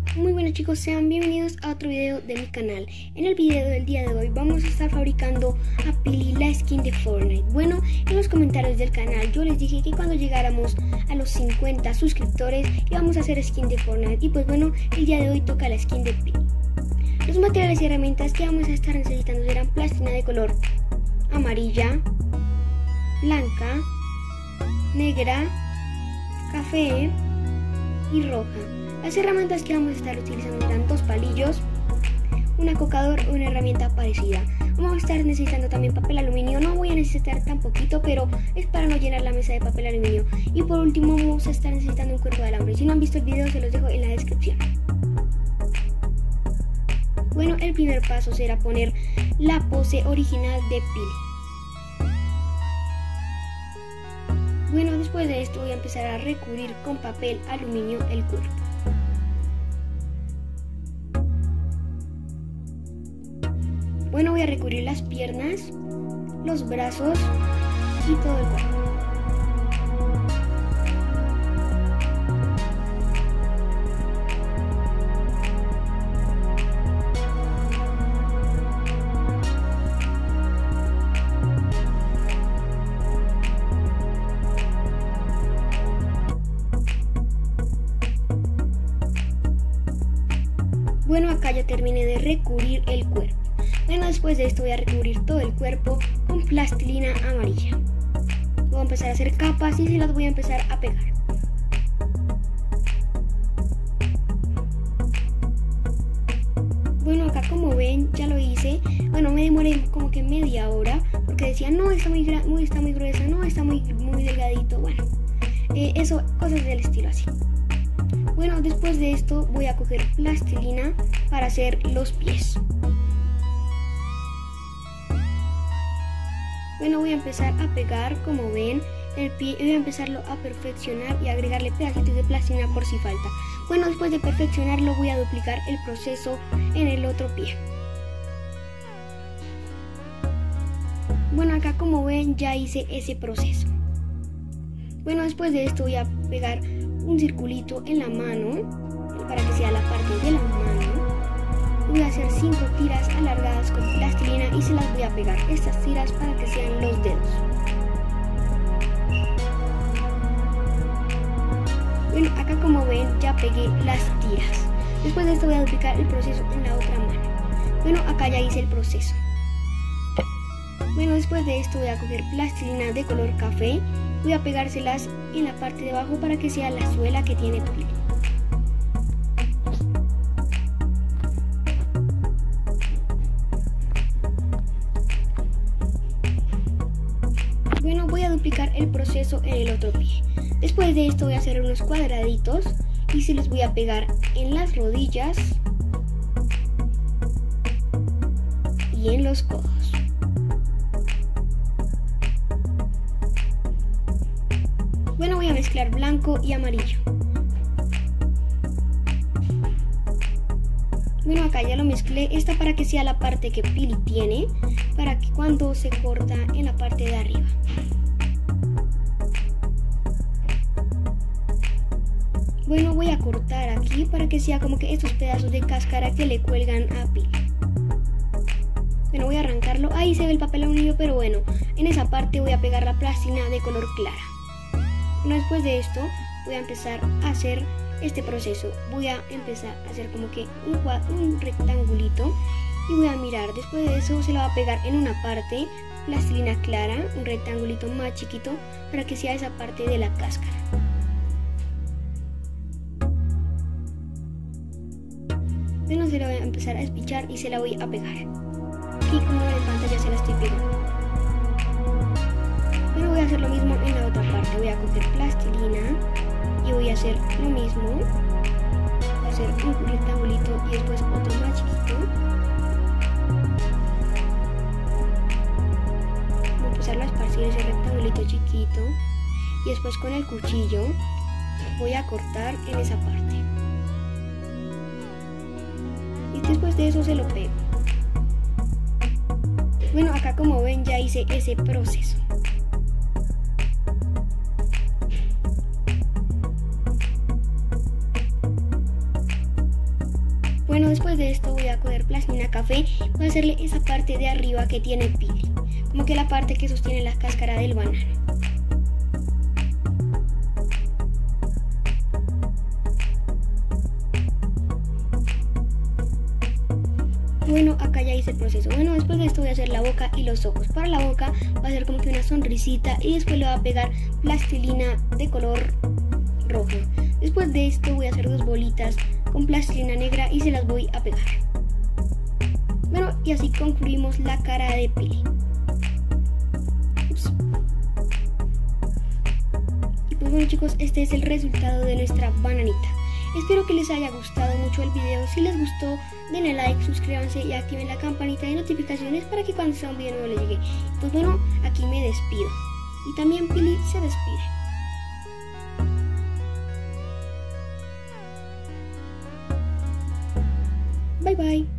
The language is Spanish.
Muy buenas chicos, sean bienvenidos a otro video de mi canal. En el video del día de hoy vamos a estar fabricando a Pili la skin de Fortnite. Bueno, en los comentarios del canal yo les dije que cuando llegáramos a los 50 suscriptores íbamos a hacer skin de Fortnite. Y pues bueno, el día de hoy toca la skin de Pili. Los materiales y herramientas que vamos a estar necesitando serán plastilina de color amarilla, blanca, negra, café y roja. Las herramientas que vamos a estar utilizando serán dos palillos, un acocador o una herramienta parecida. Vamos a estar necesitando también papel aluminio. No voy a necesitar tan poquito, pero es para no llenar la mesa de papel aluminio. Y por último vamos a estar necesitando un cuerpo de alambre. Si no han visto el video se los dejo en la descripción. Bueno, el primer paso será poner la pose original de Pili. Bueno, después de esto voy a empezar a recubrir con papel aluminio el cuerpo. Bueno, voy a recubrir las piernas, los brazos y todo el cuerpo. Bueno, acá ya terminé de recubrir el cuerpo. Bueno, después de esto voy a recubrir todo el cuerpo con plastilina amarilla. Voy a empezar a hacer capas y se las voy a empezar a pegar. Bueno, acá como ven ya lo hice. Bueno, me demoré como que media hora porque decía no, está muy gruesa, no, está muy delgadito. Bueno, eso, cosas del estilo así. Bueno, después de esto voy a coger plastilina para hacer los pies. Bueno, voy a empezar a pegar, como ven, el pie y voy a empezarlo a perfeccionar y agregarle pedacitos de plastilina por si falta. Bueno, después de perfeccionarlo voy a duplicar el proceso en el otro pie. Bueno, acá como ven ya hice ese proceso. Bueno, después de esto voy a pegar un circulito en la mano para que sea la parte de la mano. Voy a hacer 5 tiras alargadas con plastilina y se las voy a pegar estas tiras para que sean los dedos. Bueno, acá como ven ya pegué las tiras. Después de esto voy a duplicar el proceso en la otra mano. Bueno, acá ya hice el proceso. Bueno, después de esto voy a coger plastilina de color café. Voy a pegárselas en la parte de abajo para que sea la suela que tiene Pili. Bueno, voy a duplicar el proceso en el otro pie. Después de esto voy a hacer unos cuadraditos y se los voy a pegar en las rodillas y en los codos. Bueno, voy a mezclar blanco y amarillo. Bueno, acá ya lo mezclé. Esta para que sea la parte que Pili tiene, para que cuando se corta en la parte de arriba. Bueno, voy a cortar aquí para que sea como que estos pedazos de cáscara que le cuelgan a Pili. Bueno, voy a arrancarlo. Ahí se ve el papel aluminio, pero bueno, en esa parte voy a pegar la plastilina de color clara. Bueno, después de esto voy a empezar a hacer este proceso. Voy a empezar a hacer como que un rectangulito y voy a mirar. Después de eso se la va a pegar en una parte plastilina clara, un rectangulito más chiquito para que sea esa parte de la cáscara. Bueno, se la voy a empezar a espichar y se la voy a pegar. Y como ven en pantalla se la estoy pegando. Bueno, voy a hacer lo mismo en la otra parte. Voy a coger plastilina y voy a hacer lo mismo. Voy a hacer un rectangulito y después otro más chiquito. Voy a empezar a esparcir ese rectangulito chiquito y después con el cuchillo voy a cortar en esa parte. Y después de eso se lo pego. Bueno, acá como ven ya hice ese proceso. Bueno, después de esto voy a coger plastilina café y voy a hacerle esa parte de arriba que tiene Pili, como que la parte que sostiene la cáscara del banano. Bueno, acá ya hice el proceso. Bueno, después de esto voy a hacer la boca y los ojos. Para la boca voy a hacer como que una sonrisita y después le voy a pegar plastilina de color rojo. Después de esto voy a hacer dos bolitas con plastilina negra y se las voy a pegar. Bueno, y así concluimos la cara de Pili. Ups. Y pues bueno chicos, este es el resultado de nuestra bananita. Espero que les haya gustado mucho el video. Si les gustó, denle like, suscríbanse y activen la campanita de notificaciones para que cuando sea un video nuevo les llegue. Pues bueno, aquí me despido. Y también Pili se despide. Bye bye.